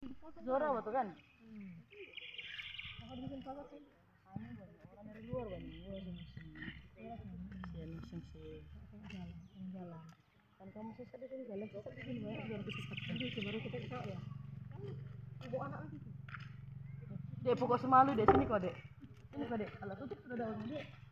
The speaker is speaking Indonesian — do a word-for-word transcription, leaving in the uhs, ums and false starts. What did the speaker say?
Zora waktu kan? Hmm. Kalau bikin pagar sih, anu banyak orang dari luar banyak luar sini sini. Sian sing sih. Jalan, jalan. Kan kamu sesat di sini jalan sesat di sini banyak baru kita sesat. Jadi baru kita tahu ya. Ibu anak lagi tuh. Dek pokok semalu dek sini kok dek. Ini kok dek. Kalau tutup sudah ada orang dek.